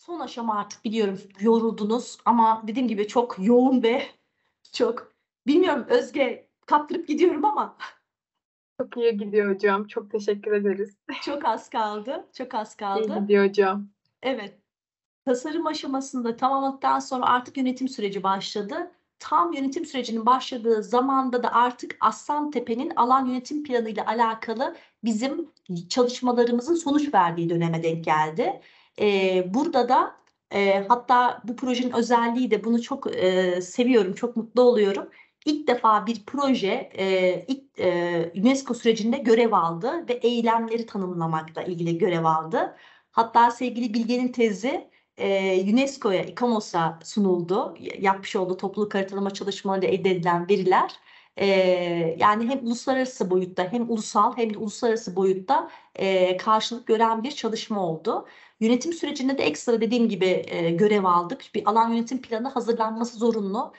Son aşama artık biliyorum yoruldunuz ama dediğim gibi çok yoğun ve çok bilmiyorum Özge kaptırıp gidiyorum ama Çok iyi gidiyor hocam. Çok teşekkür ederiz. çok az kaldı. Çok az İyi kaldı. gidiyor hocam. Evet. Tasarım aşamasında tamamladıktan sonra artık yönetim süreci başladı. Tam yönetim sürecinin başladığı zamanda da artık Aslantepe'nin alan yönetim planı ile alakalı bizim çalışmalarımızın sonuç verdiği döneme denk geldi. Burada da hatta bu projenin özelliği de bunu çok seviyorum, çok mutlu oluyorum. İlk defa bir proje UNESCO sürecinde görev aldı ve eylemleri tanımlamakla ilgili görev aldı. Hatta sevgili Bilge'nin tezi UNESCO'ya, ICOMOS'a sunuldu. Yapmış olduğu topluluk haritalama çalışmalarıyla elde edilen veriler. Yani hem uluslararası boyutta hem ulusal hem de uluslararası boyutta karşılık gören bir çalışma oldu. Yönetim sürecinde de ekstra dediğim gibi görev aldık. Bir alan yönetim planı hazırlanması zorunlu.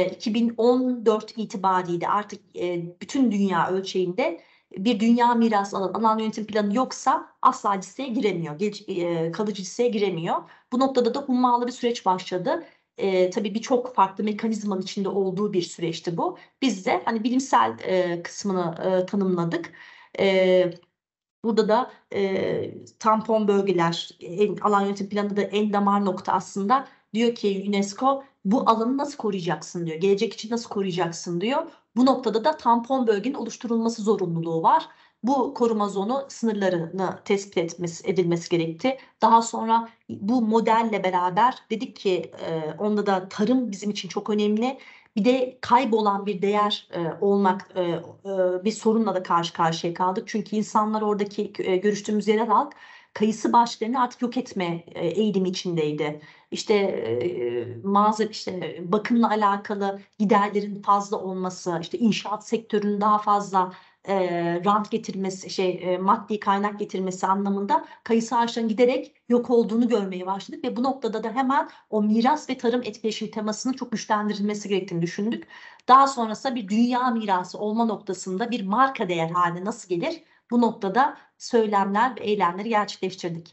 2014 itibariyle artık bütün dünya ölçeğinde bir dünya mirası alan yönetim planı yoksa asla listeye giremiyor. Kalıcı listeye giremiyor. Bu noktada da hummalı bir süreç başladı. Tabii birçok farklı mekanizmanın içinde olduğu bir süreçti bu. Biz de hani bilimsel kısmını tanımladık. E, Burada da tampon bölgeler, alan yönetim planı da en damar nokta aslında. Diyor ki UNESCO bu alanı nasıl koruyacaksın diyor. Gelecek için nasıl koruyacaksın diyor. Bu noktada da tampon bölgenin oluşturulması zorunluluğu var. Bu koruma zonu sınırlarını tespit edilmesi gerekti. Daha sonra bu modelle beraber dedik ki onda da tarım bizim için çok önemli. Bir de kaybolan bir değer olmak bir sorunla da karşı karşıya kaldık. Çünkü insanlar oradaki görüştüğümüz yerel halk kayısı bahçelerini artık yok etme eğilimi içindeydi. İşte işte bakımla alakalı giderlerin fazla olması, işte inşaat sektörünün daha fazla rant getirmesi, maddi kaynak getirmesi anlamında kayısı ağaçlarının giderek yok olduğunu görmeye başladık ve bu noktada da hemen o miras ve tarım etkileşimi temasının çok güçlendirilmesi gerektiğini düşündük. Daha sonrasında bir dünya mirası olma noktasında bir marka değer haline nasıl gelir? Bu noktada söylemler ve eylemleri gerçekleştirdik.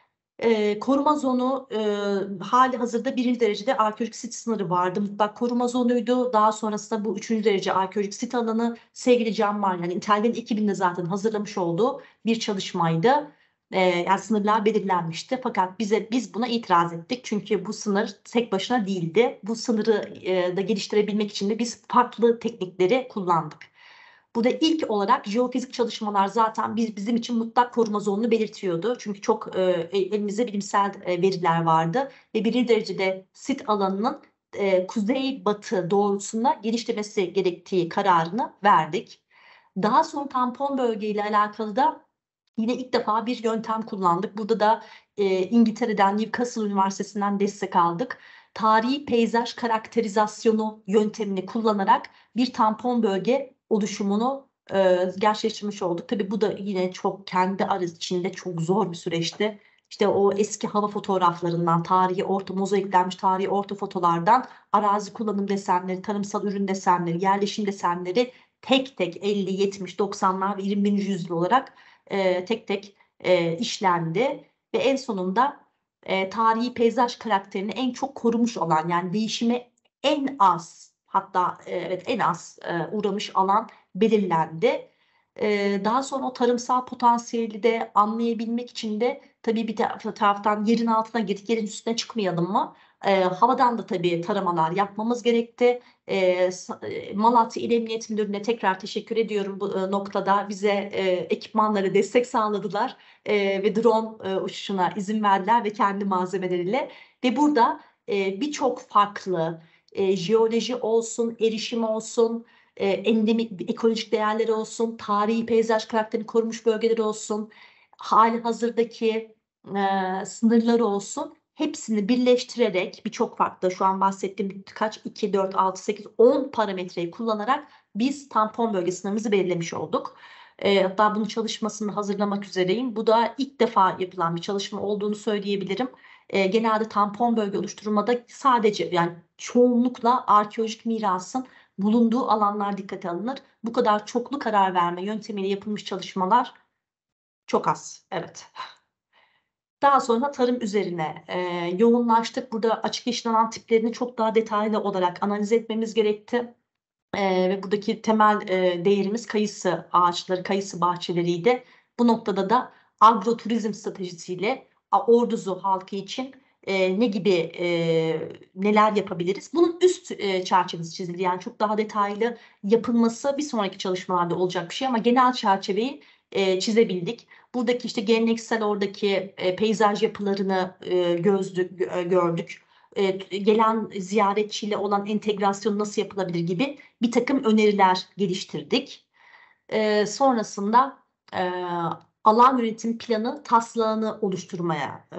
Koruma zonu hali hazırda birinci derecede arkeolojik sit sınırı vardı. Mutlak koruma zonuydu. Daha sonrasında bu üçüncü derece arkeolojik sit alanı sevgili Can Var yani İtalyan ekibinin de zaten hazırlamış olduğu bir çalışmaydı. Yani sınırlar belirlenmişti. Fakat biz buna itiraz ettik. Çünkü bu sınır tek başına değildi. Bu sınırı da geliştirebilmek için de biz farklı teknikleri kullandık. Burada ilk olarak jeofizik çalışmalar zaten bizim için mutlak koruma zonunu belirtiyordu. Çünkü çok elimizde bilimsel veriler vardı ve birinci derecede sit alanının kuzey-batı doğrultusunda geliştirmesi gerektiği kararını verdik. Daha sonra tampon bölgeyle alakalı da yine ilk defa bir yöntem kullandık. Burada da İngiltere'den Newcastle Üniversitesi'nden destek aldık. Tarihi peyzaj karakterizasyonu yöntemini kullanarak bir tampon bölge oluşumunu gerçekleştirmiş olduk. Tabii bu da yine çok kendi arası içinde çok zor bir süreçti. İşte o eski hava fotoğraflarından, tarihi orta mozaiklenmiş tarihi orta fotolardan arazi kullanım desenleri, tarımsal ürün desenleri, yerleşim desenleri tek tek 50, 70, 90'lar ve 21. yüzyıl olarak tek tek işlendi ve en sonunda tarihi peyzaj karakterini en çok korumuş olan yani değişime en az hatta evet en az uğramış alan belirlendi. Daha sonra o tarımsal potansiyeli de anlayabilmek için de tabii bir taraftan yerin altına girdik, yerin üstüne çıkmayalım mı? Havadan da tabii taramalar yapmamız gerekti. Malatya İl Emniyet Müdürlüğü'ne tekrar teşekkür ediyorum bu noktada. Bize ekipmanları destek sağladılar ve drone uçuşuna izin verdiler ve kendi malzemeleriyle. Ve burada birçok farklı jeoloji olsun, erişim olsun, endemik ekolojik değerleri olsun, tarihi peyzaj karakterini korumuş bölgeleri olsun, hali hazırdaki sınırları olsun. Hepsini birleştirerek birçok farklı şu an bahsettiğim kaç 2, 4, 6, 8, 10 parametreyi kullanarak biz tampon bölge sınırımızı belirlemiş olduk. Hatta bunun çalışmasını hazırlamak üzereyim. Bu da ilk defa yapılan bir çalışma olduğunu söyleyebilirim. Genelde tampon bölge oluşturmada sadece yani çoğunlukla arkeolojik mirasın bulunduğu alanlar dikkate alınır. Bu kadar çoklu karar verme yöntemiyle yapılmış çalışmalar çok az. Evet. Daha sonra tarım üzerine yoğunlaştık. Burada açık yeşil alan tiplerini çok daha detaylı olarak analiz etmemiz gerekti. Ve buradaki temel değerimiz kayısı ağaçları, kayısı bahçeleriydi. Bu noktada da agroturizm stratejisiyle Orduzu halkı için ne gibi neler yapabiliriz? Bunun üst çerçevesi çizildi. Yani çok daha detaylı yapılması bir sonraki çalışmalarda olacak bir şey ama genel çerçeveyi çizebildik. Buradaki işte geleneksel oradaki peyzaj yapılarını gördük. Gelen ziyaretçiyle olan entegrasyon nasıl yapılabilir gibi bir takım öneriler geliştirdik. Sonrasında alan yönetim planı taslağını oluşturmaya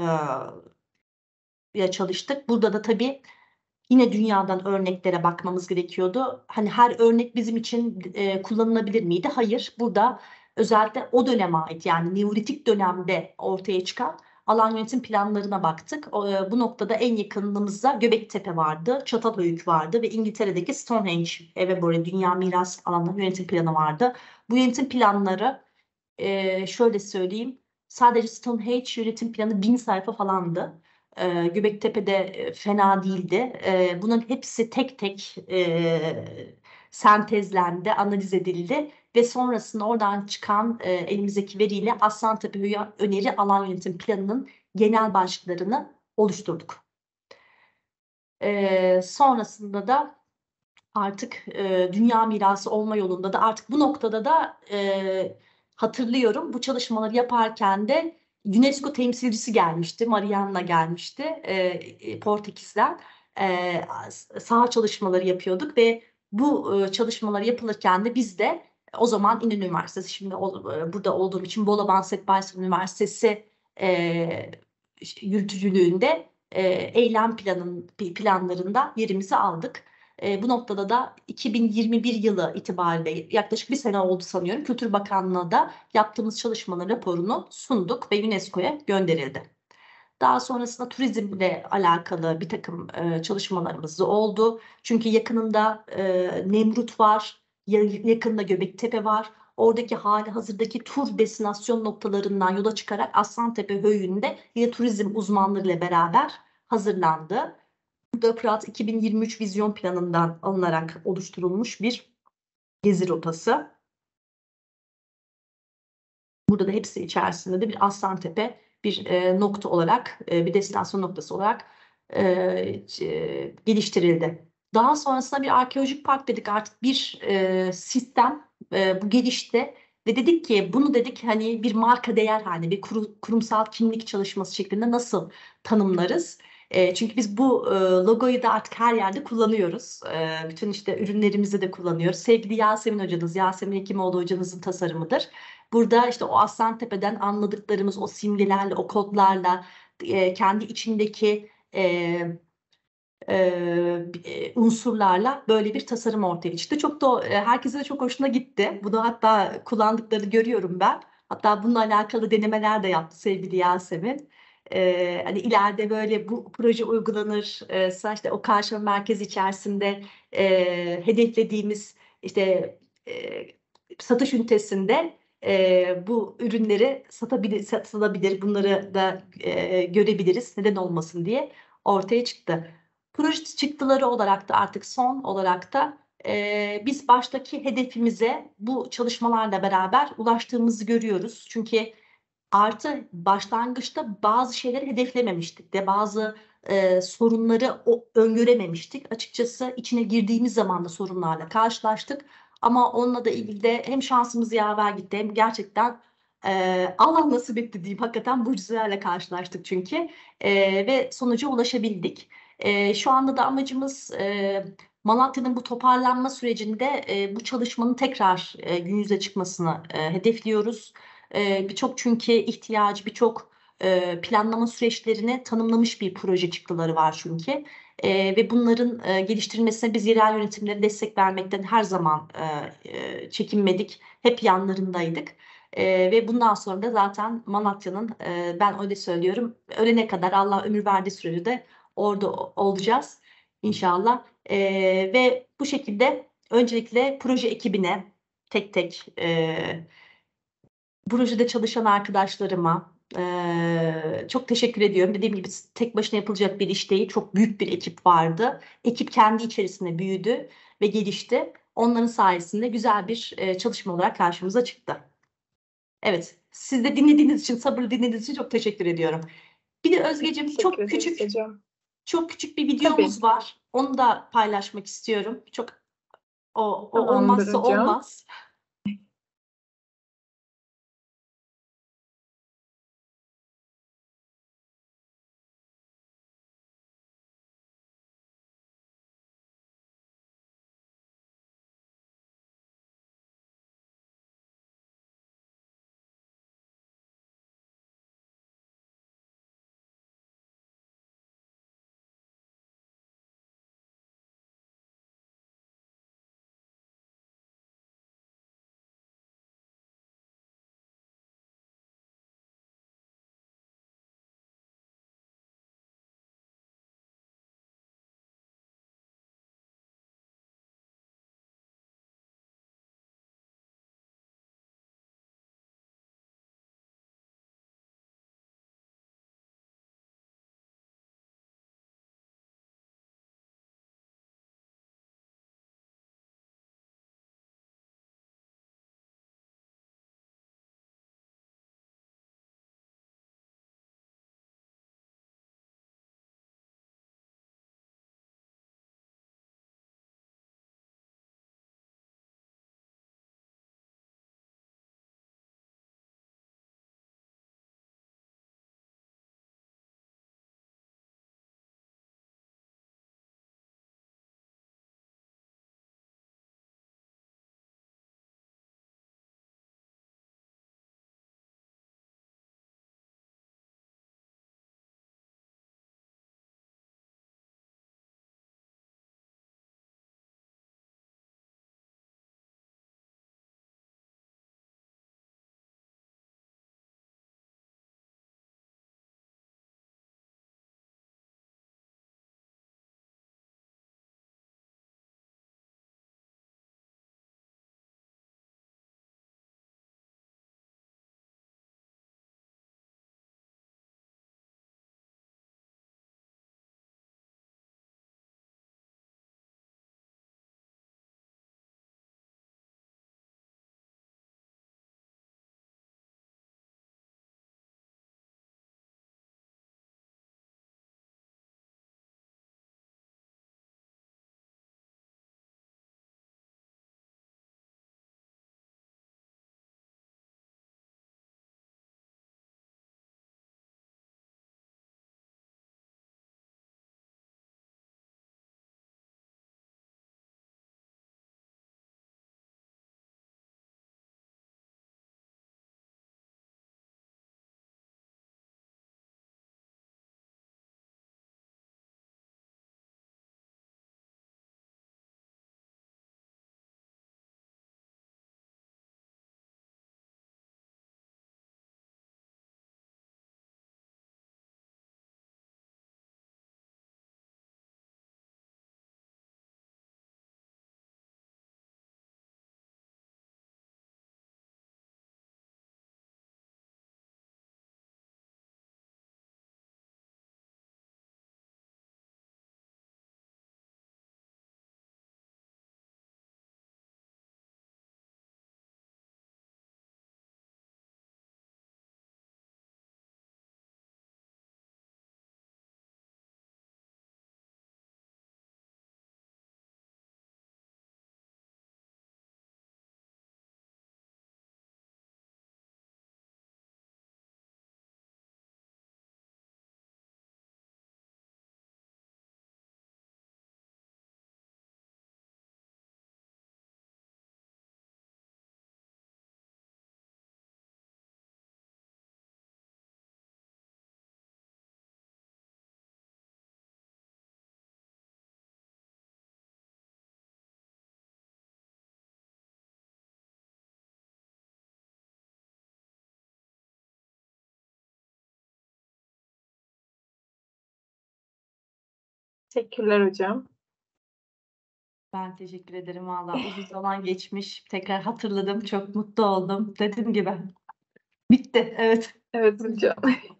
çalıştık. Burada da tabii yine dünyadan örneklere bakmamız gerekiyordu. Hani her örnek bizim için kullanılabilir miydi? Hayır. Burada özellikle o döneme ait yani Neolitik dönemde ortaya çıkan alan yönetim planlarına baktık. Bu noktada en yakınımızda Göbektepe vardı, Çatalhöyük vardı ve İngiltere'deki Stonehenge ve böyle Dünya Miras Alanları Yönetim Planı vardı. Bu yönetim planları şöyle söyleyeyim, sadece Stonehenge yönetim planı 1000 sayfa falandı. Göbektepe'de fena değildi. Bunun hepsi tek tek sentezlendi, analiz edildi ve sonrasında oradan çıkan elimizdeki veriyle Aslantepe Öneri Alan Yönetim Planı'nın genel başlıklarını oluşturduk. Sonrasında da artık dünya mirası olma yolunda da artık bu noktada da hatırlıyorum bu çalışmaları yaparken de UNESCO temsilcisi gelmişti, Mariana gelmişti Portekiz'den. Saha çalışmaları yapıyorduk ve bu çalışmalar yapılırken de biz de o zaman İnönü Üniversitesi, şimdi burada olduğum için Bolu Manset Baysal Üniversitesi yürütücülüğünde eylem planlarında yerimizi aldık. Bu noktada da 2021 yılı itibariyle yaklaşık bir sene oldu sanıyorum. Kültür Bakanlığı'na da yaptığımız çalışmaların raporunu sunduk ve UNESCO'ya gönderildi. Daha sonrasında turizmle alakalı bir takım çalışmalarımız da oldu. Çünkü yakınında Nemrut var, yakında Göbektepe var. Oradaki hali hazırdaki tur destinasyon noktalarından yola çıkarak Aslantepe Höyü'nde yine turizm uzmanlarıyla beraber hazırlandı. Burada Fırat 2023 vizyon planından alınarak oluşturulmuş bir gezi rotası. Burada da hepsi içerisinde de bir Aslantepe bir nokta olarak, bir destinasyon noktası olarak geliştirildi. Daha sonrasında bir arkeolojik park dedik, artık bir sistem bu gelişti ve dedik ki bunu dedik hani bir marka değer haline, bir kurumsal kimlik çalışması şeklinde nasıl tanımlarız? Çünkü biz bu logoyu da artık her yerde kullanıyoruz. Bütün işte ürünlerimizde de kullanıyoruz. Sevgili Yasemin hocanız, Yasemin Hekimoğlu hocanızın tasarımıdır. Burada işte o Aslantepe'den anladıklarımız o simgelerle, o kodlarla kendi içindeki unsurlarla böyle bir tasarım ortaya çıktı. Çok da herkese de çok hoşuna gitti. Bunu hatta kullandıklarını görüyorum ben. Hatta bununla alakalı denemeler de yaptı sevgili Yasemin. Hani ileride böyle bu proje uygulanır, işte o karşılama merkezi içerisinde hedeflediğimiz işte e, satış ünitesinde bu ürünleri satılabilir, bunları da görebiliriz, neden olmasın diye ortaya çıktı. Proje çıktıları olarak da artık son olarak da biz baştaki hedefimize bu çalışmalarla beraber ulaştığımızı görüyoruz. Çünkü artı başlangıçta bazı şeyleri hedeflememiştik de bazı sorunları öngörememiştik. Açıkçası içine girdiğimiz zaman da sorunlarla karşılaştık. Ama onunla da ilgili de hem şansımız yaver gitti hem gerçekten Allah nasip etti diyeyim. Hakikaten mucizelerle karşılaştık çünkü ve sonuca ulaşabildik. Şu anda da amacımız Malatya'nın bu toparlanma sürecinde bu çalışmanın tekrar gün yüze çıkmasını hedefliyoruz. Birçok çünkü ihtiyacı, birçok planlama süreçlerini tanımlamış bir proje çıktıları var çünkü. Ve bunların geliştirilmesine biz yerel yönetimlere destek vermekten her zaman çekinmedik. Hep yanlarındaydık. Ve bundan sonra da zaten Malatya'nın ben öyle söylüyorum ölene kadar Allah ömür verdiği sürece de orada olacağız inşallah. Ve bu şekilde öncelikle proje ekibine tek tek projede çalışan arkadaşlarıma, Çok teşekkür ediyorum. Dediğim gibi tek başına yapılacak bir iş değil. Çok büyük bir ekip vardı. Ekip kendi içerisinde büyüdü ve gelişti. Onların sayesinde güzel bir çalışma olarak karşımıza çıktı. Evet, siz de dinlediğiniz için, sabırlı dinlediğiniz için çok teşekkür ediyorum. Bir de Özgeciğim Teşekkür ederiz hocam. çok küçük bir Tabii. videomuz var. Onu da paylaşmak istiyorum. O Tamamdır olmazsa hocam. olmaz. Teşekkürler hocam. Ben teşekkür ederim valla. Uzun zaman geçmiş. Tekrar hatırladım. Çok mutlu oldum. Dediğim gibi Bitti. Evet. Evet hocam.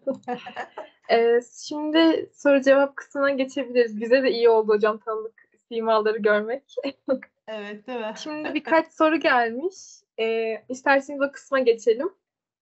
Şimdi soru cevap kısmına geçebiliriz. Bize de iyi oldu hocam tanıdık simaları görmek. Evet, değil mi? Şimdi birkaç soru gelmiş. İsterseniz o kısma geçelim.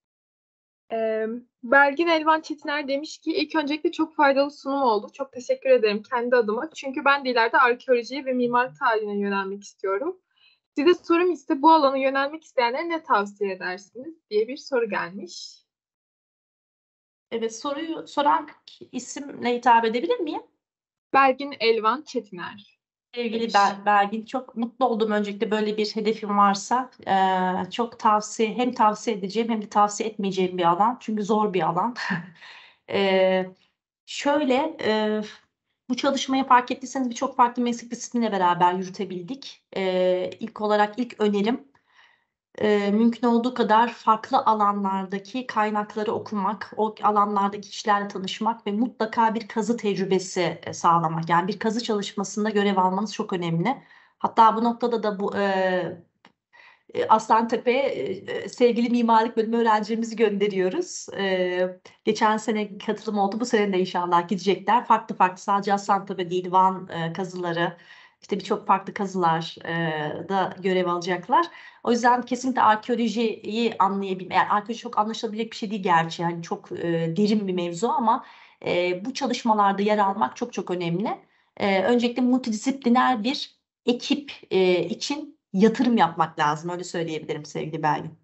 Belgin Elvan Çetiner demiş ki ilk öncelikle çok faydalı sunum oldu. Çok teşekkür ederim kendi adıma. Çünkü ben de ileride arkeolojiye ve mimarlık tarihine yönelmek istiyorum. Size sorum ise bu alana yönelmek isteyenlere ne tavsiye edersiniz diye bir soru gelmiş. Evet, soruyu soran isimle hitap edebilir miyim? Belgin Elvan Çetiner Sevgili demiş. Belgin, çok mutlu oldum öncelikle böyle bir hedefim varsa. Çok hem tavsiye edeceğim hem de tavsiye etmeyeceğim bir alan. Çünkü zor bir alan. Ee, şöyle bu çalışmayı fark ettiyseniz birçok farklı meslek disiplinle beraber yürütebildik. İlk olarak ilk önerim mümkün olduğu kadar farklı alanlardaki kaynakları okumak, o alanlardaki kişilerle tanışmak ve mutlaka bir kazı tecrübesi sağlamak. Yani bir kazı çalışmasında görev almanız çok önemli. Hatta bu noktada da bu Aslantepe'ye sevgili mimarlık bölümü öğrencilerimizi gönderiyoruz. Geçen sene katılım oldu. Bu sene de inşallah gidecekler. Farklı farklı, sadece Aslantepe değil, Van kazıları, işte birçok farklı kazılar da görev alacaklar. O yüzden kesinlikle arkeolojiyi anlayabilmek, yani arkeoloji çok anlaşılabilecek bir şey değil gerçi. Yani çok derin bir mevzu ama bu çalışmalarda yer almak çok çok önemli. Öncelikle multidisipliner bir ekip için yatırım yapmak lazım. Öyle söyleyebilirim sevgili Belgin.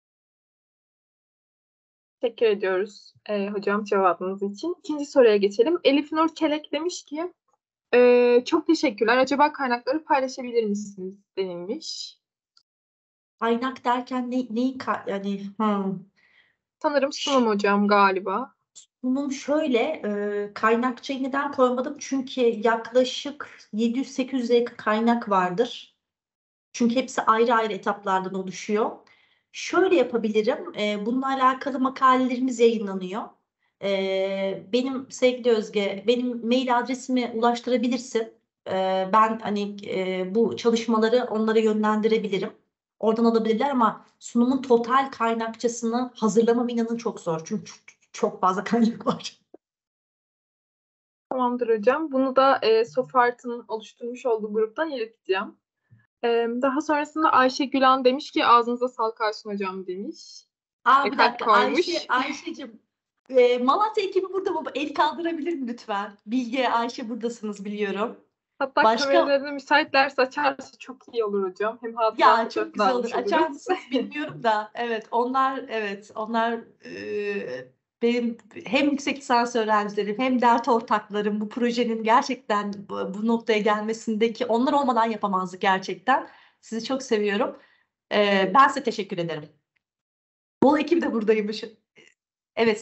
Teşekkür ediyoruz hocam cevabınız için. İkinci soruya geçelim. Elif Nur Kelek demiş ki çok teşekkürler. Acaba kaynakları paylaşabilir misiniz denilmiş. Kaynak derken yani Sanırım sunum hocam galiba. bunun şöyle kaynakçayı neden koymadım? Çünkü yaklaşık 700-800'e yakın kaynak vardır. Çünkü hepsi ayrı ayrı etaplardan oluşuyor. Şöyle yapabilirim. Bununla alakalı makalelerimiz yayınlanıyor. Benim sevgili Özge, benim mail adresimi ulaştırabilirsin. Ben hani bu çalışmaları onlara yönlendirebilirim. Oradan alabilirler ama sunumun total kaynakçasını hazırlamam inanın çok zor. Çünkü çok fazla kaynak var. Tamamdır hocam. Bunu da Sofart'ın oluşturmuş olduğu gruptan ileteceğim. Daha sonrasında Ayşe Gülan demiş ki ağzınıza sağlık Aysun hocam demiş. Bir Kalp dakika, koymuş. Ayşe'cim. Malatya ekibi burada mı? El kaldırabilir mi lütfen? Bilge, Ayşe buradasınız biliyorum. Hatta Başka, kameralarını müsaitlerse açarsa çok iyi olur hocam. Hem hatıra ya çok fotoğrafı da güzel olur. almış Açar oluruz. mısınız bilmiyorum da. Evet, onlar benim hem yüksek lisans öğrencilerim hem dert ortaklarım. Bu projenin gerçekten bu noktaya gelmesindeki, onlar olmadan yapamazdık gerçekten. Sizi çok seviyorum. Ben size teşekkür ederim. Bol ekibi de buradaymış. Evet,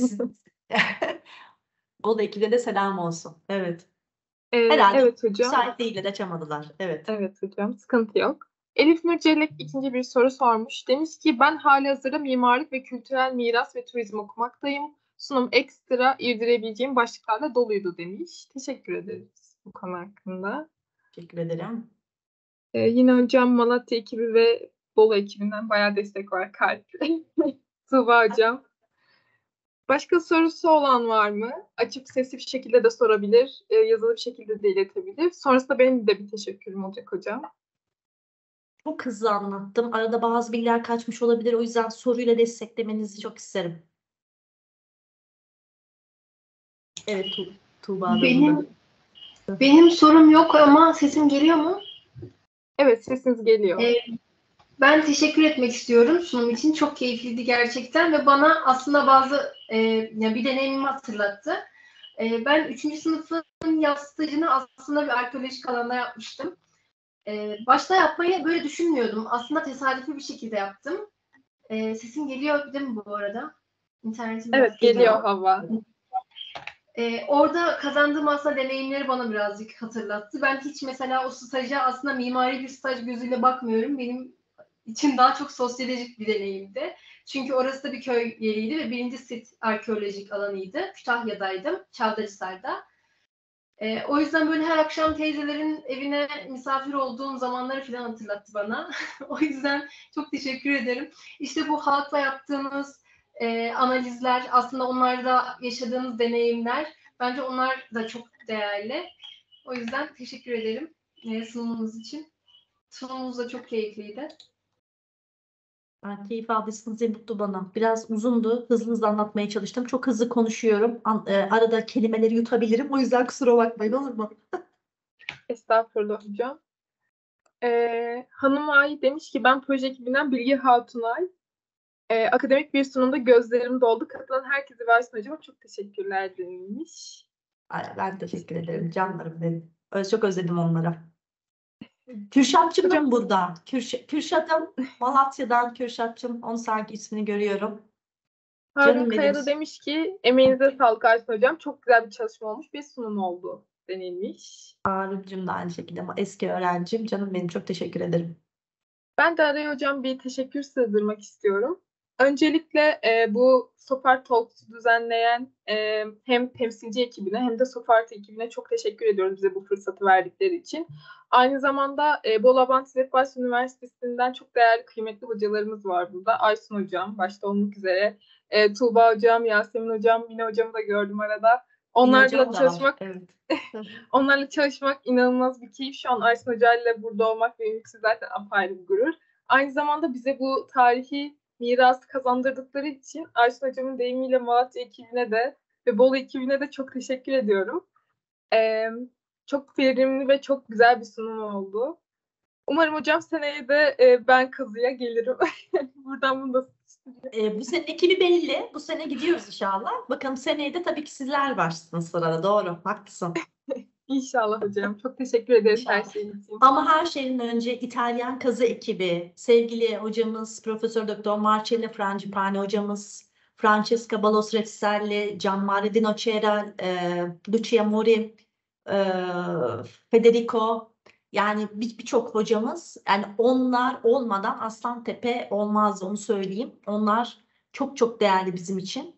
Bolu ekibine de selam olsun. Evet. Herhalde Evet hocam. müsait değiller, açamadılar. Evet. Evet hocam. Sıkıntı yok. Elif Nur Celek ikinci bir soru sormuş. Demiş ki ben halihazırda mimarlık ve kültürel miras ve turizm okumaktayım. Sunum ekstra irdirebileceğim başlıklarla doluydu demiş. Teşekkür ederiz bu konu hakkında. Teşekkür ederim. Yine hocam Malatya ekibi ve Bolu ekibinden bayağı destek var kalp. Tuğba hocam. Başka sorusu olan var mı? Açık sesli bir şekilde de sorabilir, yazılı bir şekilde de iletebilir. Sonrasında benim de bir teşekkürüm olacak hocam. Çok hızlı anlattım. Arada bazı bilgiler kaçmış olabilir. O yüzden soruyla desteklemenizi çok isterim. Evet, Tuğba da burada. Benim sorum yok ama sesim geliyor mu? Evet, sesiniz geliyor. Ben teşekkür etmek istiyorum sunum için. Çok keyifliydi gerçekten ve bana aslında bazı bir deneyimimi hatırlattı. Ben 3. sınıfın yaz stajını aslında bir arkeolojik alanda yapmıştım. Başta yapmayı böyle düşünmüyordum. Aslında tesadüfi bir şekilde yaptım. Sesim geliyor değil mi bu arada? İnternetim Evet, biraz geliyor Hava. Orada kazandığım aslında deneyimleri bana birazcık hatırlattı. Ben hiç mesela o staja aslında mimari bir staj gözüyle bakmıyorum. Benim için daha çok sosyolojik bir deneyimdi. Çünkü orası da bir köy yeriydi ve birinci sit arkeolojik alanıydı. Kütahya'daydım, Çavdarhisar'da. O yüzden böyle her akşam teyzelerin evine misafir olduğum zamanları falan hatırlattı bana. O yüzden çok teşekkür ederim. İşte bu halkla yaptığımız analizler, aslında onlarda yaşadığınız deneyimler, bence onlar da çok değerli. O yüzden teşekkür ederim sunumunuz için. Sunumunuz da çok keyifliydi. Ben keyif aldıysanız ne mutlu bana. Biraz uzundu. Hızlı hızlı anlatmaya çalıştım. Çok hızlı konuşuyorum. Arada kelimeleri yutabilirim. O yüzden kusura bakmayın, olur mu? Estağfurullah hocam. Hanım Ay demiş ki ben proje ekibinden Bilge Hatunay. Akademik bir sunumda gözlerim doldu. Katılan herkese ve Aysun hocama çok teşekkürler demiş. Ben teşekkür ederim. Canlarım benim. Çok özledim onları. Kürşatçım da mı burada? Kürşat'ım. Malatya'dan Kürşatçım. Onun sanki ismini görüyorum. Harun Canım benim. Kaya da demiş ki emeğinize sağlık Aysun hocam. Çok güzel bir çalışma olmuş. Bir sunum oldu denilmiş. Harun'cum da aynı şekilde ama eski öğrencim. Canım benim, çok teşekkür ederim. Ben de araya hocam bir teşekkür sığdırmak istiyorum. Öncelikle bu Sofart Talks'u düzenleyen hem temsilci ekibine hem de Sofart ekibine çok teşekkür ediyoruz bize bu fırsatı verdikleri için. Aynı zamanda Bolu Abant İzzet Baş Üniversitesi'nden çok değerli, kıymetli hocalarımız var burada. Aysun hocam başta olmak üzere, Tuğba hocam, Yasemin hocam, Mine hocamı da gördüm arada. Onlarla çalışmak, Evet. onlarla çalışmak inanılmaz bir keyif. Şu an Aysun hocayla burada olmak benim için zaten apayrı bir gurur. Aynı zamanda bize bu tarihi mirası kazandırdıkları için Aysun hocamın deyimiyle Malatya ekibine de ve Bolu ekibine de çok teşekkür ediyorum. Çok verimli ve çok güzel bir sunum oldu. Umarım hocam seneye de ben kazıya gelirim. Buradan bunu da Bu sene ekibi belli. Bu sene gidiyoruz inşallah. Bakalım seneye de tabii ki sizler varsınız sırada. Doğru. Haklısın. İnşallah hocam. Çok teşekkür ederiz her İnşallah. şeyin için. Ama her şeyden önce İtalyan kazı ekibi, sevgili hocamız Profesör Doktor Marcello Frangipane hocamız, Francesca Balos Rezzelli, Gianmario Di Nocera, Lucia Mori, Federico, yani birçok hocamız, yani onlar olmadan Aslantepe olmaz, onu söyleyeyim. Onlar çok çok değerli bizim için.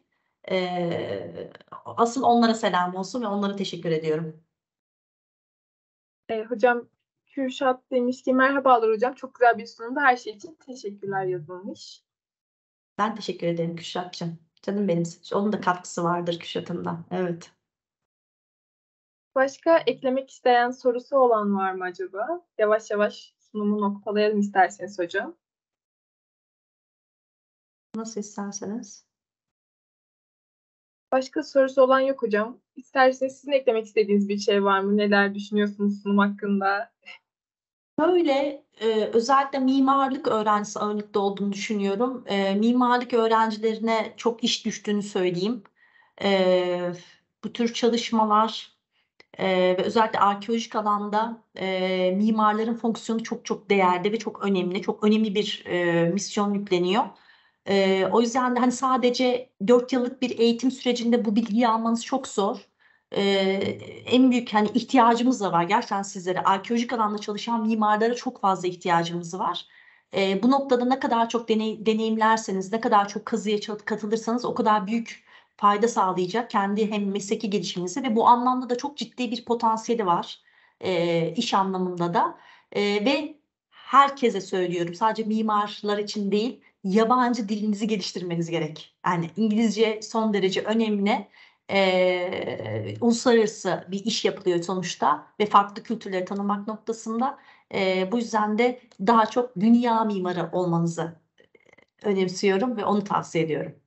Asıl onlara selam olsun ve onlara teşekkür ediyorum. Hocam Kürşat demiş ki merhabalar hocam. Çok güzel bir sunumdu. Her şey için teşekkürler yazılmış. Ben teşekkür ederim Kürşat'cığım. Canım benim. Onun da katkısı vardır Kürşat'ın da. Evet. Başka eklemek isteyen sorusu olan var mı acaba? Yavaş yavaş sunumu noktalayalım isterseniz hocam. Nasıl isterseniz. Başka sorusu olan yok hocam. İsterseniz sizin eklemek istediğiniz bir şey var mı? Neler düşünüyorsunuz sunum hakkında? Böyle özellikle mimarlık öğrencisi ağırlıkta olduğunu düşünüyorum. Mimarlık öğrencilerine çok iş düştüğünü söyleyeyim. Bu tür çalışmalar ve özellikle arkeolojik alanda mimarların fonksiyonu çok çok değerli ve çok önemli. Çok önemli bir misyon yükleniyor. O yüzden de hani sadece 4 yıllık bir eğitim sürecinde bu bilgiyi almanız çok zor. En büyük hani ihtiyacımız da var gerçekten sizlere. Arkeolojik alanda çalışan mimarlara çok fazla ihtiyacımız var. Bu noktada ne kadar çok deneyimlerseniz, ne kadar çok kazıya katılırsanız o kadar büyük fayda sağlayacak kendi hem mesleki gelişiminize ve bu anlamda da çok ciddi bir potansiyeli var iş anlamında da. Ve herkese söylüyorum, sadece mimarlar için değil, yabancı dilinizi geliştirmeniz gerek. Yani İngilizce son derece önemli. Uluslararası bir iş yapılıyor sonuçta ve farklı kültürleri tanımak noktasında. Bu yüzden de daha çok dünya mimarı olmanızı önemsiyorum ve onu tavsiye ediyorum.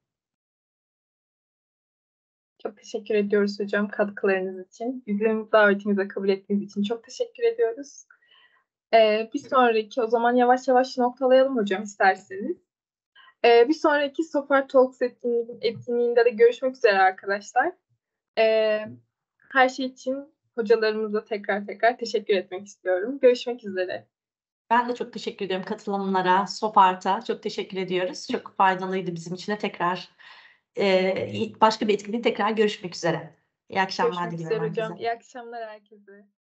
Çok teşekkür ediyoruz hocam katkılarınız için. Bizim davetimize kabul ettiğiniz için çok teşekkür ediyoruz. Bir sonraki o zaman yavaş yavaş noktalayalım hocam isterseniz. Bir sonraki Sofart Talks etkinliğinde de görüşmek üzere arkadaşlar. Her şey için hocalarımıza tekrar teşekkür etmek istiyorum. Görüşmek üzere. Ben de çok teşekkür ediyorum katılanlara, Sofart'a çok teşekkür ediyoruz. Çok faydalıydı bizim için de tekrar. Başka bir etkinliğe tekrar görüşmek üzere. İyi akşamlar Görüşmek diliyorum üzere hocam. herkese. İyi akşamlar herkese.